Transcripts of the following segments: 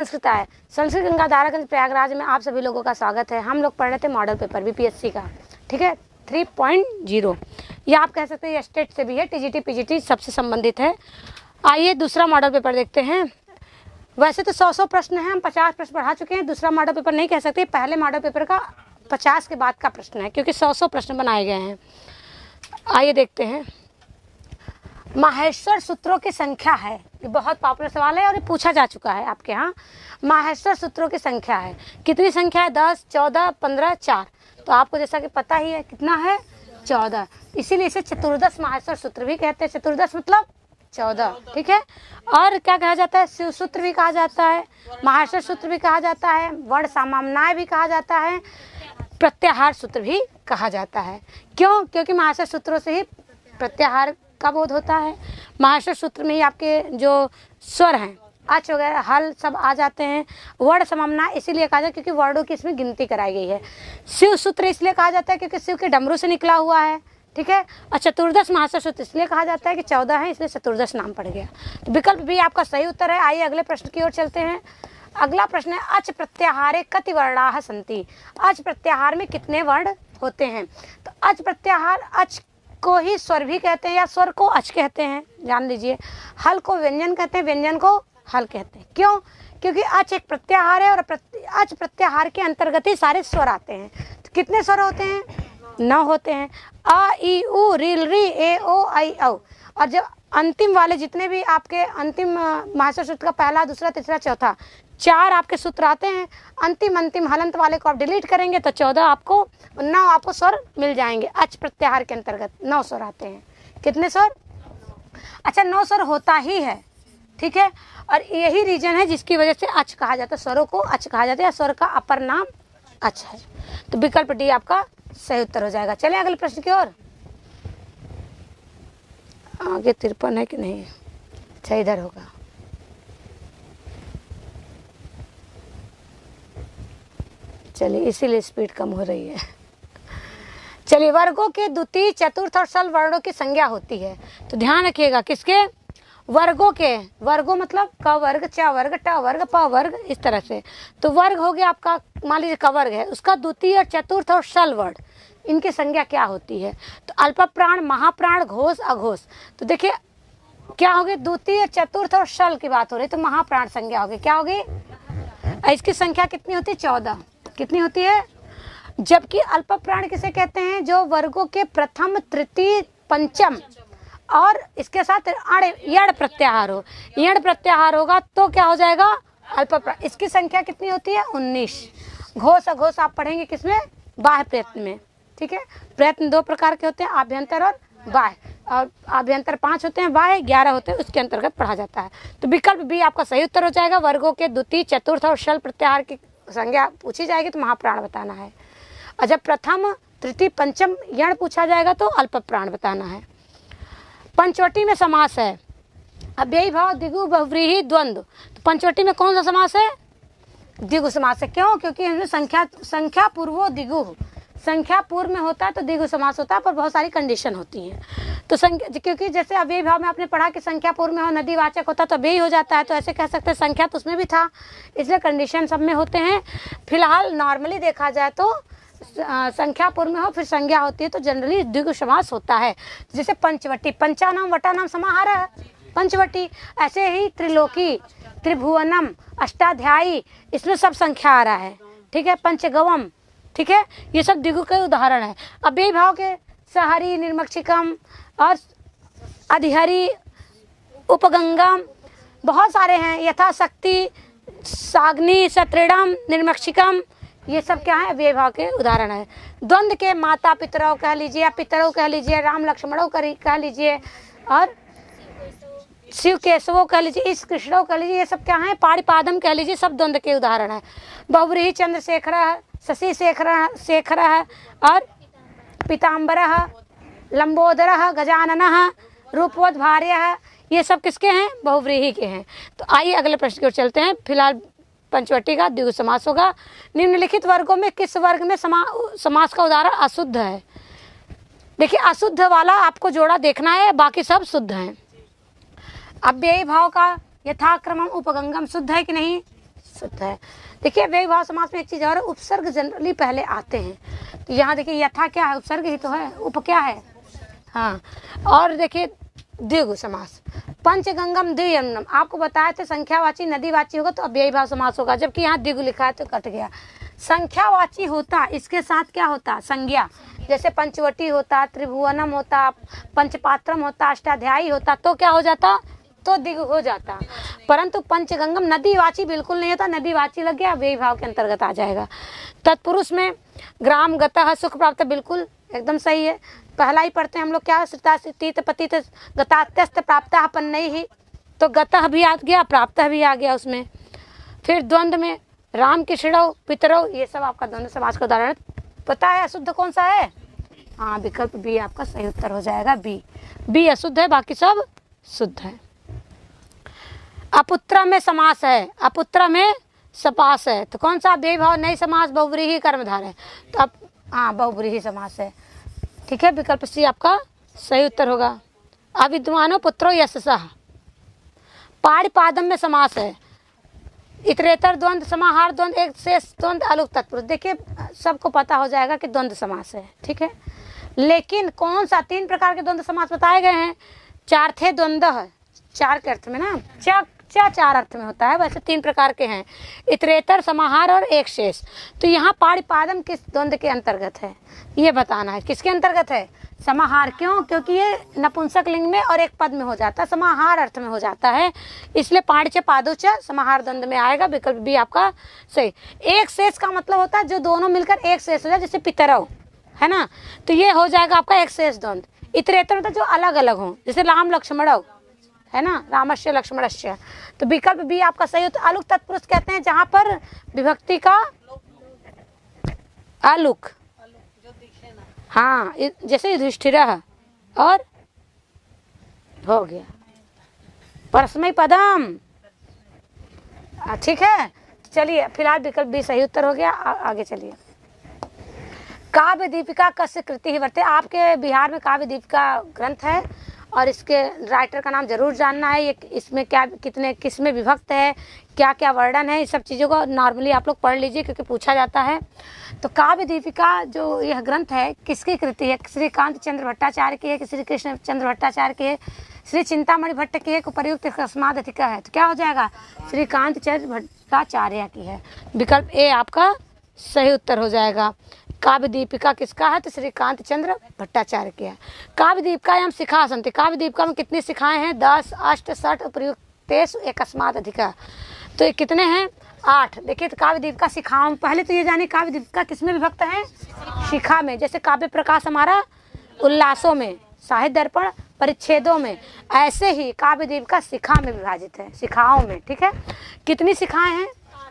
संस्कृत है। संस्कृत गंगाधारागंज प्रयागराज में आप सभी लोगों का स्वागत है। हम लोग पढ़ रहे थे मॉडल पेपर बीपीएससी का, ठीक है, 3.0। ये आप कह सकते हैं स्टेट से भी है, टीजीटी पीजीटी सबसे संबंधित है। आइए दूसरा मॉडल पेपर देखते हैं। वैसे तो 100 प्रश्न हैं, हम 50 प्रश्न पढ़ा चुके हैं। दूसरा मॉडल पेपर नहीं कह सकते, पहले मॉडल पेपर का 50 के बाद का प्रश्न है, क्योंकि 100 प्रश्न बनाए गए हैं। आइए देखते हैं। माहेश्वर सूत्रों की संख्या है, ये बहुत पॉपुलर सवाल है और ये पूछा जा चुका है आपके यहाँ। माहेश्वर सूत्रों की संख्या है, कितनी संख्या है? 10, 14, 15, 4। तो आपको जैसा कि पता ही है कितना है, 14। इसीलिए इसे चतुर्दश माहेश्वर सूत्र भी कहते हैं। चतुर्दश मतलब 14, ठीक है। और क्या कहा जाता है? शिव सूत्र भी कहा जाता है, माहेश्वर सूत्र भी कहा जाता है, वर्ण सामान्याय भी कहा जाता है, प्रत्याहार सूत्र भी कहा जाता है। क्यों? क्योंकि माहेश्वर सूत्रों से ही प्रत्याहार का बोध होता है। माहेश्वर सूत्र में ही आपके जो स्वर हैं, अच वगैरह, हल सब आ जाते हैं। वर्ण समन्वय इसीलिए कहा जाता है क्योंकि वर्णों की इसमें गिनती कराई गई है। शिव सूत्र इसलिए कहा जाता है क्योंकि शिव के डमरू से निकला हुआ है, ठीक है। और चतुर्दश माहेश्वर सूत्र इसलिए कहा जाता है कि 14 है, इसलिए चतुर्दश नाम पड़ गया। तो विकल्प भी आपका सही उत्तर है। आइए अगले प्रश्न की ओर चलते हैं। अगला प्रश्न है, अच प्रत्याहारे कति वर्णाः सन्ति। अच प्रत्याहार में कितने वर्ण होते हैं? तो अच प्रत्याहार, अच को ही स्वर भी कहते हैं या स्वर को अच कहते हैं, जान लीजिए। हल को व्यंजन कहते हैं, व्यंजन को हल कहते हैं। क्यों? क्योंकि अच एक प्रत्याहार है और अच प्रत्याहार के अंतर्गत ही सारे स्वर आते हैं। तो कितने स्वर होते हैं? 9 होते हैं। अ, ई, उ, रील, री, ए, ओ, आई, औ। और जब अंतिम वाले जितने भी आपके अंतिम माहेश्वर सूत्र का पहला, दूसरा, तीसरा, चौथा 4 आपके सूत्र आते हैं, अंतिम हलंत वाले को आप डिलीट करेंगे तो 14 आपको, 9 आपको स्वर मिल जाएंगे। अच प्रत्याहार के अंतर्गत 9 स्वर आते हैं। कितने स्वर? अच्छा, 9 स्वर होता ही है, ठीक है। और यही रीजन है जिसकी वजह से अच कहा जाता है, स्वरों को अच कहा जाता है, स्वर का अपर नाम अच है। तो विकल्प डी आपका सही उत्तर हो जाएगा। चलिए अगले प्रश्न की ओर। आगे 53 है कि नहीं? अच्छा, इधर होगा। चलिए, इसीलिए स्पीड कम हो रही है। चलिए, वर्गों के द्वितीय, चतुर्थ और सल वर्णों की संज्ञा होती है। तो ध्यान रखिएगा, किसके? वर्गों के। वर्गों मतलब क वर्ग, च वर्ग, ट वर्ग, प वर्ग, इस तरह से। तो वर्ग हो गया आपका, मान लीजिए क वर्ग है, उसका द्वितीय और चतुर्थ और सल वर्ण, इनकी संज्ञा क्या होती है? तो अल्प प्राण, महाप्राण, घोष, अघोष। तो देखिए क्या होगी, द्वितीय, चतुर्थ और सल की बात हो रही, तो महाप्राण संज्ञा होगी। क्या होगी? इसकी संख्या कितनी होती है? 14। कितनी होती है? जबकि अल्प प्राण किसे कहते हैं? जो वर्गों के प्रथम, तृतीय, पंचम और इसके साथ यण प्रत्याहार हो। यण प्रत्याहार होगा तो क्या हो जाएगा? अल्प प्राण। इसकी संख्या कितनी होती है? 19। घोष अघोष आप पढ़ेंगे किसमें? बाह्य प्रयत्न में, ठीक है। प्रयत्न 2 प्रकार के होते हैं, आभ्यंतर और बाह्य। और आभ्यंतर 5 होते हैं, बाह्य 11 होते हैं, उसके अंतर्गत पढ़ा जाता है। तो विकल्प भी आपका सही उत्तर हो जाएगा। वर्गों के द्वितीय, चतुर्थ और सल प्रत्याहार की संज्ञा पूछी जाएगी तो महाप्राण बताना है। और जब प्रथम, तृतीय, पंचम यण पूछा जाएगा तो अल्प प्राण बताना है। पंचवटी में समास है, अव्ययी भाव, द्विगु, बहुव्रीहि, द्वंद्व। तो पंचवटी में कौन सा समास है? द्विगु समास है। क्यों? क्योंकि इसमें संख्या पूर्वो द्विगु, संख्या पूर्व में होता है तो द्विगु समास होता है, पर बहुत सारी कंडीशन होती हैं। तो क्योंकि जैसे अव्ययी भाव में आपने पढ़ा कि संख्या पूर्व में हो, नदीवाचक होता तो अव्ययी हो जाता है, तो ऐसे कह सकते हैं संख्या तो उसमें भी था, इसलिए कंडीशन सब में होते हैं। फिलहाल नॉर्मली देखा जाए तो संख्या पूर्व में हो फिर संज्ञा होती है तो जनरली द्विगु समास होता है। जैसे पंचवटी, पंचानाम वटानाम समाहार है पंचवटी। ऐसे ही त्रिलोकी, त्रिभुवनम, अष्टाध्यायी, इसमें सब संख्या आ रहा है, ठीक है। पंचगवम, ठीक है, ये सब द्विगु के उदाहरण है। अव्ययी भाव के सहरी, निर्मक्षिकम और अधिहरी, उपगंगम, बहुत सारे हैं। यथाशक्ति, साग्नि, सत्रिडम, निर्मक्षिकम, ये सब क्या है? अव्ययी भाव के उदाहरण है। द्वंद्व के माता पितरों कह लीजिए या पितरों कह लीजिए, राम लक्ष्मणों कह लीजिए और शिव केशवों कह लीजिए, इस कृष्णों कह लीजिए, ये सब क्या है? पाणिपादम कह लीजिए, सब द्वंद्व के उदाहरण है। बहुव्रीहि, चंद्रशेखर, शशि शेखर और पीताम्बर, लंबोदर, गजानन, रूपवत भार्य, ये सब किसके हैं? बहुव्रीहि के हैं। तो आइए अगले प्रश्न की ओर चलते हैं। फिलहाल पंचवटी का द्विगु समास होगा। निम्नलिखित वर्गों में किस वर्ग में समास का उदाहरण अशुद्ध है? देखिए, अशुद्ध वाला आपको जोड़ा देखना है, बाकी सब शुद्ध हैं। अव्ययी भाव का यथाक्रमम, उपगंगम शुद्ध है कि नहीं? शुद्ध है। देखिए व्यय भाव समास में एक चीज और, उपसर्ग जनरली पहले आते हैं। तो यहाँ देखिए यथा क्या है, उपसर्ग ही तो है, उप क्या है, हाँ। और देखिए द्विगु समास, पंचगंगम द्वियम्नम, आपको बताया थे संख्यावाची नदीवाची होगा तो अव्ययी भाव समास होगा, जबकि यहाँ द्विगु लिखा है तो कट गया। संख्यावाची होता इसके साथ क्या होता, संज्ञा, जैसे पंचवटी होता, त्रिभुवनम होता, पंचपात्रम होता, अष्टाध्यायी होता, तो क्या हो जाता, तो द्विगु हो जाता। परंतु पंचगंगम नदीवाची बिल्कुल नहीं होता, नदीवाची लग गया व्यय भाव के अंतर्गत आ जाएगा। तत्पुरुष में ग्राम गतः सुख प्राप्त, बिल्कुल एकदम सही है, पहला ही पढ़ते हैं हम लोग क्या, श्रिता तीत पतित गतात्यस्त प्राप्त अपन ही, तो गतः भी आ गया, प्राप्त भी आ गया उसमें। फिर द्वंद्व में राम कृष्णौ पितरौ, ये सब आपका द्वंद्व समास का उदाहरण पता है। अशुद्ध कौन सा है, हाँ विकल्प बी आपका सही उत्तर हो जाएगा, बी अशुद्ध है, बाकी सब शुद्ध है। अपुत्र में समास है, अपुत्र में सपास है, तो कौन सा व्यय भाव नहीं समास, बहुव्रीहि कर्मधारय है, तो अब हाँ बहुव्रीहि समास है, ठीक है, विकल्प सी आपका सही उत्तर होगा। अविद्वानो पुत्रो यशसः, पाणिपादम में समास है, इतरेतर द्वंद्व समाहार द्वंद्व एक शेष द्वंद्व अलुक तत्पुरुष, देखिए सबको पता हो जाएगा कि द्वंद्व समास है, ठीक है। लेकिन कौन सा, 3 प्रकार के द्वंद्व समास बताए गए हैं, चार थे द्वंद्व, 4 के अर्थ में ना, चा 4 अर्थ में होता है, वैसे 3 प्रकार के हैं, इतरेतर समाहार और एक शेष। तो यहाँ पाणिपादम किस द्वंद्व के अंतर्गत है ये बताना है, किसके अंतर्गत है, समाहार, क्यों, क्योंकि ये नपुंसक लिंग में और एक पद में हो जाता है, समाहार अर्थ में हो जाता है, इसलिए पाणिच पादुच समाहार द्वंद्व में आएगा, विकल्प भी आपका सही। एक शेष का मतलब होता है जो दोनों मिलकर एक शेष हो जाए, जैसे पितरौ है ना, तो ये हो जाएगा आपका एक शेष द्वंद्व। इतरेतर मतलब जो अलग अलग हो, जैसे राम लक्ष्मणौ है ना, रामस्य लक्ष्मणस्य, तो विकल्प भी आपका सही होता है। अलुक तत्पुरुष कहते हैं जहां पर विभक्ति का अलुक, हाँ जैसे युधिष्ठिर और हो गया परस्मै पदम, ठीक है। चलिए फिलहाल विकल्प भी सही उत्तर हो गया, आगे चलिए। काव्य दीपिका कस्य कृति ही वर्ते, आपके बिहार में काव्य दीपिका ग्रंथ है और इसके राइटर का नाम जरूर जानना है, ये इसमें क्या कितने किसमें विभक्त है, क्या क्या वर्णन है, इस सब चीज़ों को नॉर्मली आप लोग पढ़ लीजिए क्योंकि पूछा जाता है। तो काव्य दीपिका जो यह ग्रंथ है किसकी कृति है, श्रीकांत चंद्र भट्टाचार्य की है कि श्री कृष्ण चंद्र भट्टाचार्य की है, श्री चिंतामणि भट्ट की है, उपयुक्त अकस्मात अधिका है, तो क्या हो जाएगा, श्रीकांत चंद्र भट्टाचार्य की है, विकल्प ए आपका सही उत्तर हो जाएगा। काव्य दीपिका किसका है, तो श्रीकांत चंद्र भट्टाचार्य की है। काव्य दीपिकायां शिखा संति, काव्य दीपिका में कितनी शिखाएं हैं, 10 8 60 उपयुक्तेषु एकस्मात् अधिका, तो ये कितने हैं, 8। देखिए तो काव्य दीपिका शिखाओं, पहले तो ये जाने काव्य दीपिका किसमें विभक्त है, शिखा में, जैसे काव्य प्रकाश हमारा उल्लासों में, साहित्य दर्पण परिच्छेदों में, ऐसे ही काव्य दीपिका शिखा में विभाजित है, शिखाओं में, ठीक है। कितनी शिखाएं हैं,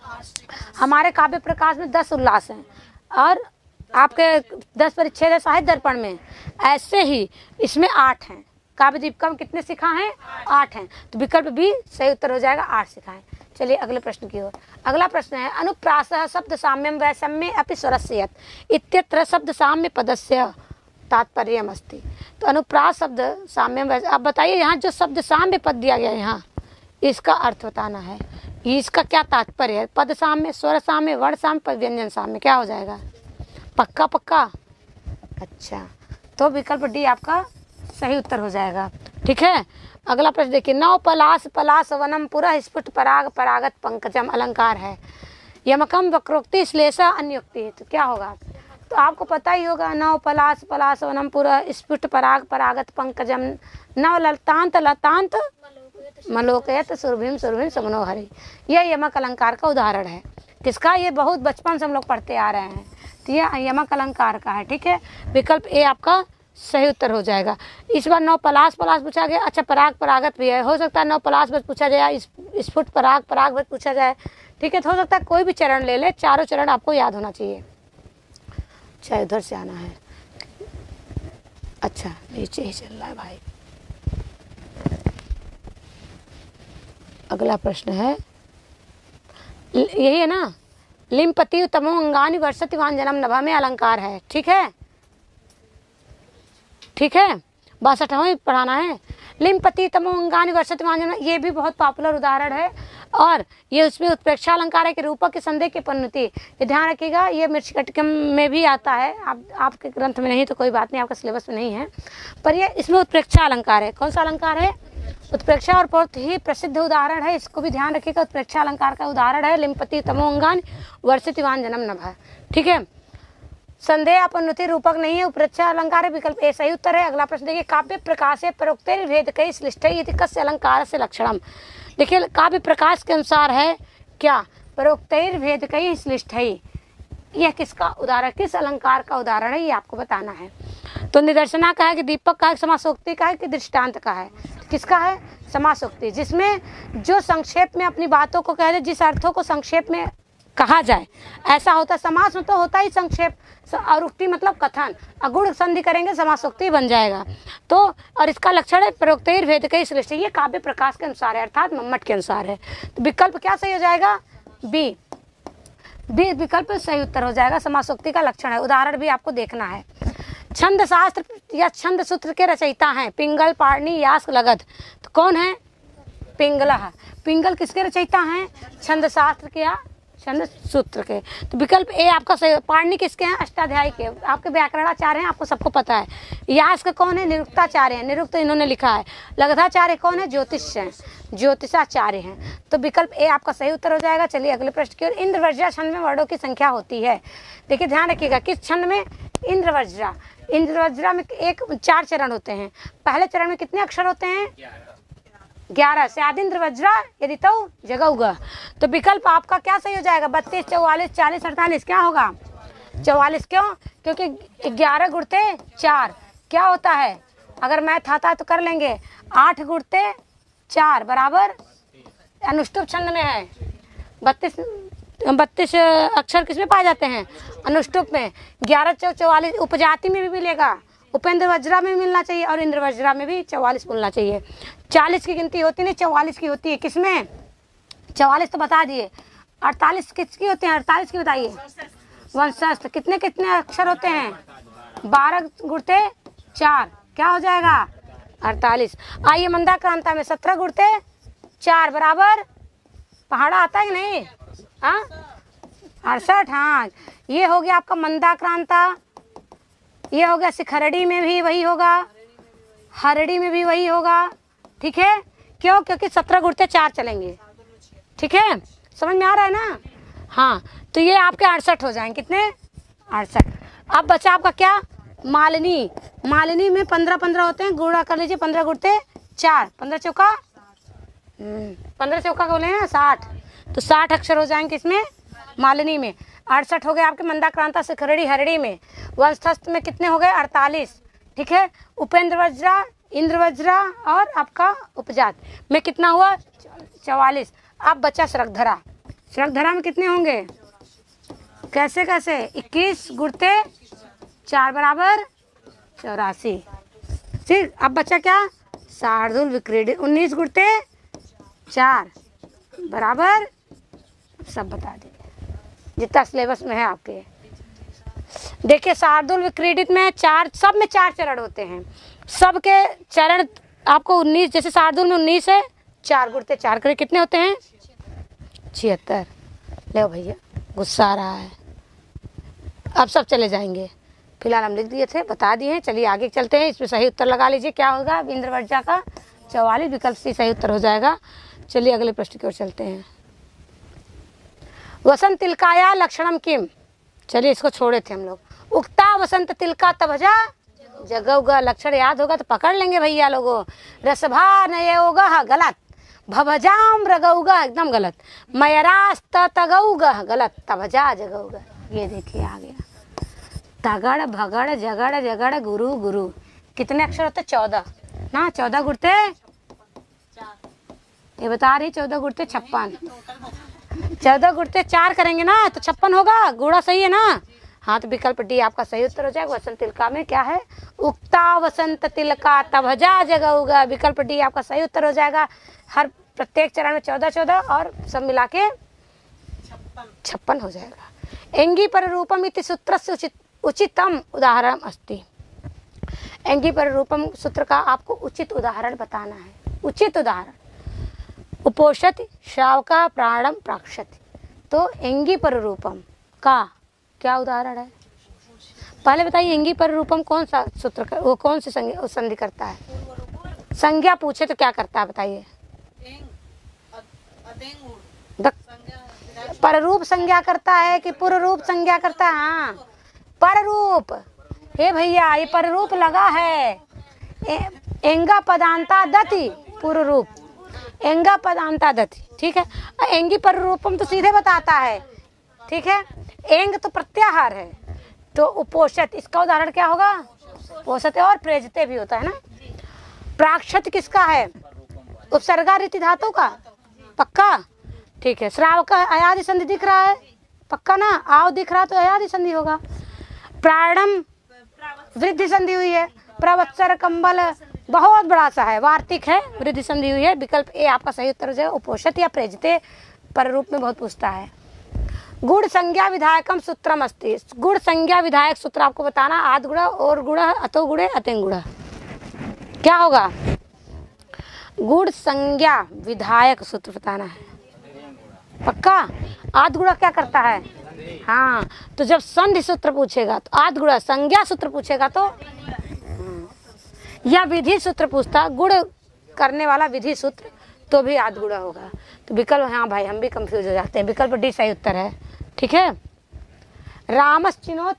हमारे काव्य प्रकाश में 10 उल्लास हैं और आपके 10 परिच्छेद है साहित्य दर्पण में, ऐसे ही इसमें 8 हैं। काव्य दीपिका में कितने शिखा हैं, 8 हैं, तो विकल्प भी सही उत्तर हो जाएगा, 8 शिखाएं। चलिए अगले प्रश्न की ओर। अगला प्रश्न है, अनुप्रासः शब्द साम्यम वैषम्ये अपि स्वरस्य यत् इत्यत्र शब्द साम्य पदस्य तात्पर्यम अस्ति, तो अनुप्रास शब्द साम्यम, आप बताइए यहाँ जो शब्द साम्य पद दिया गया यहाँ इसका अर्थ बताना है, इसका क्या तात्पर्य है, पद साम्य, स्वर साम्य, वर्ण साम्य, व्यंजन साम्य, क्या हो जाएगा, पक्का पक्का, अच्छा, तो विकल्प डी आपका सही उत्तर हो जाएगा, ठीक है। अगला प्रश्न देखिए, नव पलास पलास वनम पुरः स्फुट पराग परागत पंकजम अलंकार है, यमकम वक्रोक्ति श्लेषा अन्योक्ति, तो क्या होगा, तो आपको पता ही होगा, नव पलास पलास वनम पुरः स्फुट पराग परागत पंकजम नव लतांत लतांत मलोकयत सुरभिम सुरभिम समनोहरि, यह यमक अलंकार का उदाहरण है। किसका, ये बहुत बचपन से हम लोग पढ़ते आ रहे हैं, तो यह यमक अलंकार का है, ठीक है। विकल्प ए आपका सही उत्तर हो जाएगा। इस बार नौ पलास पलास पूछा गया, अच्छा पराग परागत भी है, हो सकता है नौ पलास बस पूछा जाए, स्फुट पराग पराग बस पूछा जाए, ठीक है, तो हो सकता है कोई भी चरण ले ले, चारों चरण आपको याद होना चाहिए। अच्छा इधर से आना है, अच्छा नीचे ही चल रहा है भाई। अगला प्रश्न है, यही है ना, लिम्पति तमो अंगानि वर्षति वांजनम नभा में अलंकार है, ठीक है, ठीक है, 62वां पढ़ाना है। लिम्पति तमो अंगानि वर्षति वांजनम, ये भी बहुत पॉपुलर उदाहरण है, और ये उसमें उत्प्रेक्षा अलंकार है कि रूपक के संदेह की पन्नुति। ये ध्यान रखिएगा, ये मृच्छकटिकम में भी आता है, आपके ग्रंथ में नहीं तो कोई बात नहीं, आपका सिलेबस में नहीं है, पर ये इसमें उत्प्रेक्षा अलंकार है। कौन सा अलंकार है? उत्प्रेक्षा, और बहुत ही प्रसिद्ध उदाहरण है, इसको भी ध्यान रखिएगा। उत्प्रेक्षा अलंकार का उदाहरण है लिंपति तमोअंगान वर्षितवान जन्म नभ। ठीक है, संदेह अपनुति रूपक नहीं है, उत्प्रेक्षा अलंकार है। विकल्प ए सही उत्तर है। अगला प्रश्न देखिए, काव्य प्रकाश प्रयुक्तेर भेद कई श्लिष्टै इति कस्य अलंकार से लक्षणम। देखिए, काव्य प्रकाश के अनुसार है क्या? प्रयुक्तेर भेद कई श्लिष्टै, यह किसका उदाहरण, किस अलंकार का उदाहरण है, ये आपको बताना है। तो निदर्शना का है कि दीपक का है, समासोक्ति का है कि दृष्टांत का है? किसका है? समासोक्ति, जिसमें जो संक्षेप में अपनी बातों को कह दे, जिस अर्थों को संक्षेप में कहा जाए, ऐसा होता। समास में तो होता ही संक्षेप, और उक्ति मतलब कथन, अगुण संधि करेंगे समासोक्ति बन जाएगा। तो और इसका लक्षण है प्रयुक्तेर भेद कई श्लिष्टै, ये काव्य प्रकाश के अनुसार है, अर्थात मम्मट के अनुसार है। तो विकल्प क्या सही हो जाएगा? बी विकल्प सही उत्तर हो जाएगा। समासोक्ति का लक्षण है। उदाहरण भी आपको देखना है। छंद शास्त्र या छंद सूत्र के रचयिता हैं पिंगल, पाणिनि, यास्क, लगध। तो कौन है? पिंगला। पिंगल किसके रचयिता हैं? छंद शास्त्र के या छंद सूत्र के। तो विकल्प ए आपका सही। पाणिनि किसके हैं? अष्टाध्यायी के, आपके व्याकरणाचार्य हैं, आपको सबको पता है। यास्क कौन है? निरुक्ताचार्य हैं, निरुक्त इन्होंने लिखा है। लगधाचार्य कौन है? ज्योतिष हैं, ज्योतिषाचार्य हैं। तो विकल्प ए आपका सही उत्तर हो जाएगा। चलिए अगले प्रश्न की ओर। इंद्रवज्रा छंद में वर्णों की संख्या होती है। देखिए ध्यान रखिएगा, किस छंद में? इंद्रवज्रा। इंद्रवज्रा में 4 चरण होते हैं। पहले चरण में कितने अक्षर होते हैं? 11 से आदिंद्र वज्रा यदि तो जगऊगा। तो विकल्प आपका क्या सही हो जाएगा? 32, 44, 40, 48 क्या होगा? 44। क्यों? क्योंकि 11 गुणते 4 क्या होता है? अगर मैथ आता है तो कर लेंगे। 8 गुणते 4 बराबर अनुष्टुप छंद में है। 32 अक्षर किसमें पाए जाते हैं? अनुष्टुप में। 11, 44 उपजाति में भी मिलेगा, उपेंद्र वज्रा में मिलना चाहिए, और इंद्र वज्रा में भी 44 बोलना चाहिए। 40 की गिनती होती नहीं, 44 की होती है। किसमें? 44 तो बता दिए। 48 किसकी होती है? 48 की बताइए। वंशस्थ। कितने कितने अक्षर होते हैं? 12 गुणते 4 क्या हो जाएगा? 48। आइए मंदाक्रांता में 17 गुणते 4 बराबर पहाड़ा आता है कि नहीं? हाँ 68। हाँ, ये हो गया आपका मंदाक्रांता। ये हो गया शिखरड़ी में भी वही होगा, हरड़ी में भी वही होगा। ठीक है, क्यों? क्योंकि 17 गुणते 4 चलेंगे। ठीक है, समझ में आ रहा है ना? हाँ, तो ये आपके 68 हो जाएंगे। कितने? 68। अब बचा आपका क्या? मालिनी। मालिनी में 15 होते हैं, गुणा कर लीजिए। 15 गुणते 4, 15 चौका 15 बोले हैं 60। तो 60 अक्षर हो जाएंगे इसमें मालिनी में। 68 हो गए आपके मंदाक्रांता शिखरड़ी हरड़ी में। वंशस्थ में कितने हो गए? 48। ठीक है, उपेंद्र वज्रा, इंद्र वज्रा और आपका उपजात में कितना हुआ? 44। अब बचा श्रगधरा। श्रगधरा में कितने होंगे? कैसे कैसे? 21 गुणते 4 बराबर 84। ठीक, अब बचा क्या? शार्दुल विक्रीडित। 19 गुणते 4 बराबर, सब बता दीजिए जितना सिलेबस में है आपके। देखिए शार्दुल विक्रीडित में 4, सब में 4 चरण होते हैं। सबके चरण आपको 19, जैसे शार्दुल में 19 है, 4 गुणते 4 करे कितने होते हैं? 76। ले भैया, गुस्सा आ रहा है। अब सब चले जाएंगे। फिलहाल हम लिख दिए थे, बता दिए हैं। चलिए आगे चलते हैं। इसमें सही उत्तर लगा लीजिए। क्या होगा? इंद्रवज्रा का 44 विकल्प से सही उत्तर हो जाएगा। चलिए अगले प्रश्न की ओर चलते हैं। वसंत तिलकाया लक्षणम किम। चलिए इसको छोड़े थे हम लोग। उक्ता वसंत तिलका तभजा जगौगा। लक्षण याद होगा तो पकड़ लेंगे भैया लोगों। रसभा नयोगा गलत, भभजाम रगौगा एकदम गलत, मयरास्त तगौगा गलत, तभजा जगौगा। ये देखिए आ गया। तगड़ भगड़ जगड़ जगड़ गुरु गुरु। कितने अक्षर होते? 14 ना। 14 गुणते, ये बता रही 14 गुणते 56। 14 गुणते 4 करेंगे ना तो 56 होगा। गुणा सही है ना? हाँ, तो विकल्प डी आपका सही उत्तर हो जाएगा। वसंत तिलका में क्या है? उक्ता वसंत तिलका तभजा जगौगा। विकल्प डी आपका सही उत्तर हो जाएगा। हर प्रत्येक चरण में 14 और सब मिला के 56 हो जाएगा। एंगी पर रूपम इति सूत्र से उचितम उदाहरण अस्ति। एंगी पर रूपम सूत्र का आपको उचित उदाहरण बताना है। उचित उदाहरण उपोषति, श्रावका, प्राणम, प्राक्षति। तो एंगी पर रूपम का क्या उदाहरण है? पहले बताइए एंगी पर रूपम कौन सा सूत्र वो कौन सी संधि करता है? संज्ञा पूछे तो क्या करता है बताइए? पररूप संज्ञा करता है कि पूर्वरूप संज्ञा करता है? हाँ पररूप। हे भैया ये पररूप लगा है। एंगा पदांता दति पूर्व रूप, एंगा पदांता दति, ठीक है। एंगी पर रूपम तो सीधे बताता है, ठीक है। एंग तो प्रत्याहार है। तो उपोषत इसका उदाहरण क्या होगा? पोषते और प्रेजते भी होता है ना। प्राक्षत किसका है? उपसर्गा रीति धातु का, पक्का, ठीक है। श्राव का अयादि संधि दिख रहा है, पक्का ना। आव दिख रहा तो अयादि संधि होगा। प्राणम वृद्धि संधि हुई है। प्रवत्सर कंबल बहुत बड़ा सा है, वार्तिक है, वृद्धि संधि हुई है। विकल्प ए आपका सही उत्तर हो जाएगा। उपोषित या प्रेजिते पर रूप में बहुत पूछता है। गुण संज्ञा विधायकम सूत्रम अस्ति। गुण संज्ञा विधायक सूत्र आपको बताना। आद गुण और गुण अतो गुणे अतिंग गुण क्या होगा? गुण संज्ञा विधायक सूत्र बताना है, पक्का। आद गुण क्या करता है? हाँ तो जब संधि सूत्र पूछेगा तो आद गुण, संज्ञा सूत्र पूछेगा तो या विधि सूत्र पूछता, गुण करने वाला विधि सूत्र तो भी आद गुण होगा। तो विकल्प, हाँ भाई हम भी कंफ्यूज हो जाते हैं। विकल्प डी सही उत्तर है, ठीक है। रामस चिनोत,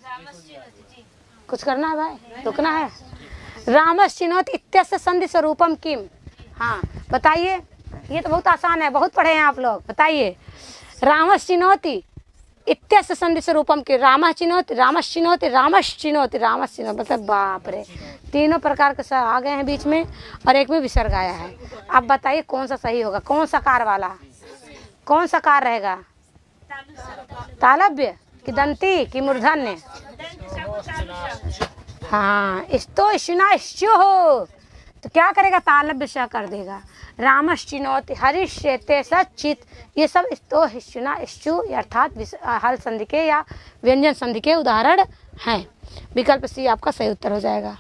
कुछ करना है भाई, रुकना है। रामस चिनोत इत्यस्य संधि स्वरूपम किम। हाँ बताइए, ये तो बहुत आसान है, बहुत पढ़े हैं आप लोग। बताइए रामस चिनोति इत्यस्य संधि स्वरूपम के। रामः चिनोति, रामश चिनोति, रामश चिनोति, रामश चिनोति, मतलब बाप रे, तीनों प्रकार के आ गए हैं बीच में और एक में विसर्ग आया है। अब बताइए कौन सा सही होगा? कौन सा कार वाला, कौन सा कार रहेगा? तालव्य कि दंती कि मूर्धन्य? हाँ इस्तो इशुना इश्चो हो तो क्या करेगा? तालव्य श कर देगा। रामश चिनोति, हरिष्यते सचित, ये सब स्तो हिस्सुना इश्चु अर्थात हल संधि के या व्यंजन संधि के उदाहरण हैं। विकल्प सी आपका सही उत्तर हो जाएगा।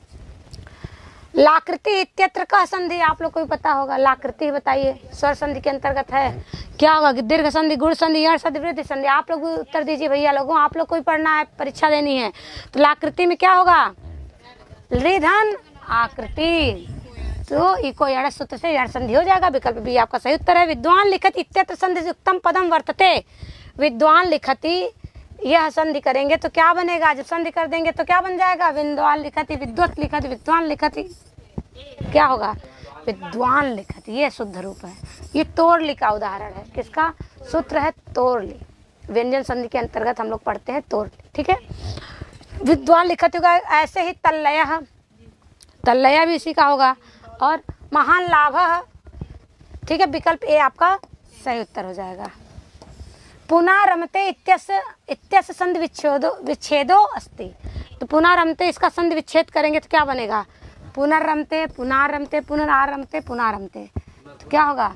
लाकृति इत्यत्र का संधि आप लोग को भी पता होगा। लाकृति बताइए, स्वर संधि के अंतर्गत है। क्या होगा? दीर्घ संधि, गुण संधि, यण संधि, वृद्धि संधि। आप लोग भी उत्तर दीजिए भैया लोगों, आप लोग को भी पढ़ना है, परीक्षा देनी है। तो लाकृति में क्या होगा? रिधन आकृति, तो इको यण सूत्र से यण संधि हो जाएगा। विकल्प भी आपका सही उत्तर है। विद्वान लिखत इत्यत्र संधि युक्तम पदम वर्तते। विद्वान लिखति, यह संधि करेंगे तो क्या बनेगा? जब संधि कर देंगे तो क्या बन जाएगा? विद्वान लिखति, विद्वत लिखति, विद्वान लिखति, क्या होगा? विद्वान लिखति, ये शुद्ध रूप है। ये तोरली का उदाहरण है। किसका सूत्र है? तोरली। व्यंजन संधि के अंतर्गत हम लोग पढ़ते हैं तोरली, ठीक है। विद्वान लिखति होगा। ऐसे ही तल्लय, तल्लय भी इसी का होगा। और महान लाभ, ठीक है। विकल्प ए आपका सही उत्तर हो जाएगा। पुनः रमते इत्यस्य संधि विच्छेदो अस्ति। तो पुनः रमते इसका संधि विच्छेद करेंगे तो क्या बनेगा? पुनर्रमते, पुनर्रमते, पुनरारमते, पुनर्रमते, तो क्या होगा?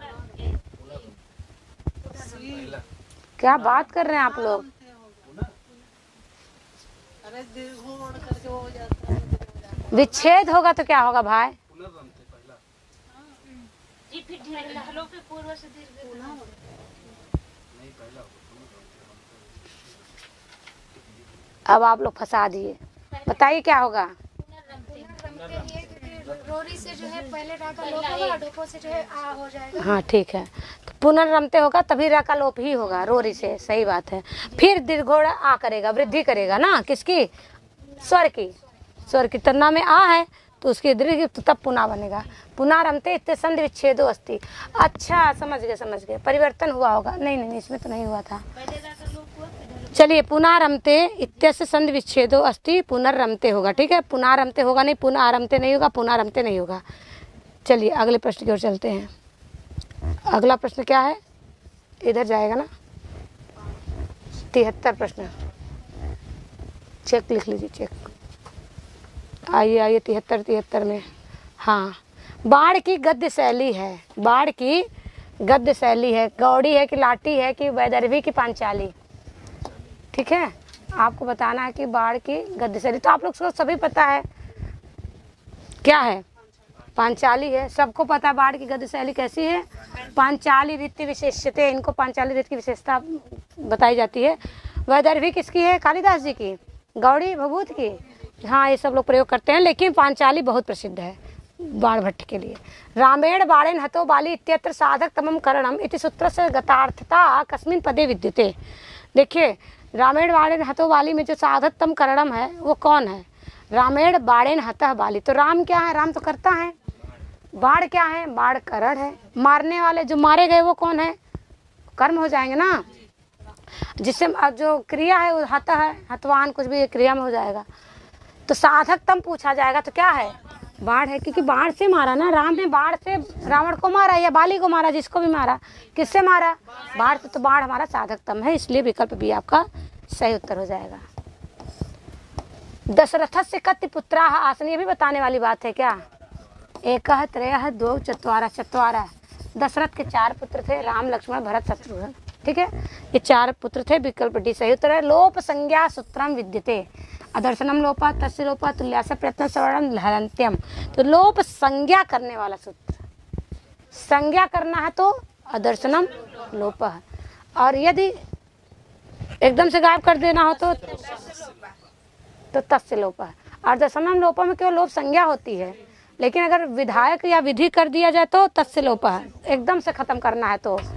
क्या बात कर रहे हैं आप लोग? विच्छेद होगा तो क्या होगा भाई? अब आप लोग फंसा दिए, बताइए क्या होगा? रोरी से जो है पहले रा का लोप होगा, डोको से जो है आ हो जाएगा। हाँ ठीक है, तो पुनर्रमते होगा तभी रा का लोप ही होगा रोरी से, सही बात है। फिर दीर्घोड़ा आ करेगा, वृद्धि करेगा ना, किसकी? स्वर की। स्वर की तन्ना में आ है तो उसकी दीर्घ, तो तब पुनः बनेगा। पुनः रमते इत्ते संधि विच्छेदो अस्ति। अच्छा समझ गए, परिवर्तन हुआ होगा। नहीं इसमें तो नहीं हुआ था। चलिए पुनर्रमते इत्यस्य संधि विच्छेदो अस्ति, पुनर्रमते होगा, ठीक है। पुनर्रमते होगा नहीं, पुनर्रमते नहीं होगा, पुनर्रमते नहीं होगा। चलिए अगले प्रश्न की ओर चलते हैं। अगला प्रश्न क्या है? इधर जाएगा ना, 73 प्रश्न। चेक लिख लीजिए, चेक। आइए 73 में। हाँ, बाढ़ की गद्य शैली है। बाढ़ की गद्य शैली है। गौड़ी है कि लाटी है कि वैदर्भी की पांचाली, ठीक है। आपको बताना है कि बाढ़ की गद्य शैली। तो आप लोग को सभी पता है क्या है। पांचाली है। सबको पता बाढ़ की गद्य शैली कैसी है, पांचाली रीति विशेषते, इनको पांचाली रीति की विशेषता बताई जाती है। वैदर्भी किसकी है, कालिदास जी की, गौड़ी भभूत की, हाँ ये सब लोग प्रयोग करते हैं, लेकिन पांचाली बहुत प्रसिद्ध है बाण भट्ट के लिए। रामेण बाणेन हतो बाली इत्यत्र साधक तमम करणम इति सूत्र से गतार्थता कस्मिन पदे विद्यते। देखिए रामेण बाणेन हतो बाली में जो साधक तम करणम है वो कौन है, रामेण बाणेन हतः बाली, तो राम क्या है, राम तो करता है, बाण क्या है, बाण करण है, मारने वाले जो मारे गए वो कौन है, कर्म हो जाएंगे ना, जिससे जो क्रिया है वो हत है, हतवान कुछ भी क्रिया में हो जाएगा। तो साधक तम पूछा जाएगा तो क्या है, बाढ़ है, क्योंकि बाढ़ से मारा ना, राम ने बाढ़ से रावण को मारा या बाली को मारा, जिसको भी मारा, किससे मारा, बाढ़ से, तो बाढ़ हमारा साधक तम है, इसलिए विकल्प भी आपका सही उत्तर हो जाएगा। दशरथ से कति पुत्रा आसन, ये भी बताने वाली बात है क्या, एक त्रय दो चत्वारा, चत्वारा, दशरथ के 4 पुत्र थे, राम लक्ष्मण भरत शत्रुघ्न, ठीक है, ये 4 पुत्र थे, विकल्प डी सही उत्तर है। लोप संज्ञा सूत्रम विद्यते, अदर्शनम लोपा तस्य लोपा तुल्यास प्रयत्न सवर्णम हलंत्यम, तो लोप संज्ञा करने वाला सूत्र, संज्ञा करना है तो अदर्शनम लोपा, और यदि एकदम से गायब कर देना हो तो तस्य लोपा। और दर्शनम लोपा में केवल लोप संज्ञा होती है, लेकिन अगर विधायक या विधि कर दिया जाए तो तस्य लोपा, एकदम से खत्म करना है तो,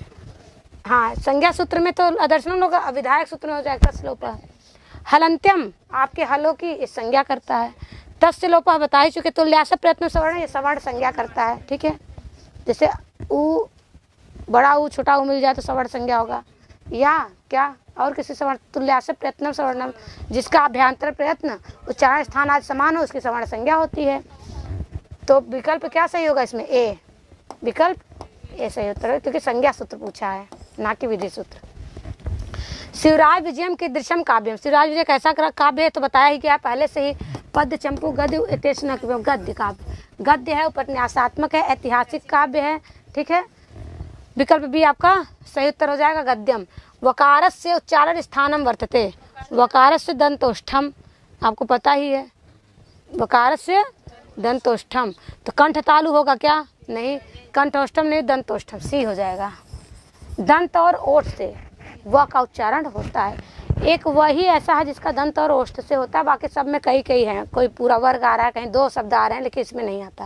हाँ संज्ञा सूत्र में तो अदर्शनम होगा, विधायक सूत्र में हो जाएगा तस्य लोपा। हलंत्यम आपके हलों की संज्ञा करता है, तस्य लोपा बता ही चुके, तुल्यास प्रयत्न सवर्ण, ये सवर्ण संज्ञा करता है, ठीक है, जैसे ऊ बड़ा ऊ छोटा ऊ मिल जाए तो सवर्ण संज्ञा होगा, या क्या और किसी सवर्ण, तुल्यास प्रयत्नम सवर्णम, जिसका अभ्यंतर प्रयत्न उच्चारण स्थान आज समान हो उसकी सवर्ण संज्ञा होती है। तो विकल्प क्या सही होगा इसमें, ए, विकल्प ए सही उत्तर है, क्योंकि संज्ञा सूत्र पूछा है ना कि विधि सूत्र। शिवराज विजयम की दृश्यम काव्यम, शिवराज विजय कैसा काव्य है तो बताया ही क्या पहले से ही, पद्य चंपू गद्य इतेशन, गद्य काव्य, गद्य है, उपन्यासात्मक है, ऐतिहासिक काव्य है, ठीक है, विकल्प भी आपका सही उत्तर हो जाएगा गद्यम। वकारस्य उच्चारण स्थानम वर्तते, वकारस्य दंतोष्ठम, आपको पता ही है, वकारस्य दंतोष्ठम, तो कंठ तालु होगा क्या, नहीं, कंठोष्ठम नहीं, दंतोष्ठम, सी हो जाएगा। दंत और ओठ से व का उच्चारण होता है, एक वही ऐसा है जिसका दंत और ओष्ठ से होता है, बाकी सब में कई कई हैं, कोई पूरा वर्ग आ रहा है, कहीं 2 शब्द आ रहे हैं, लेकिन इसमें नहीं आता।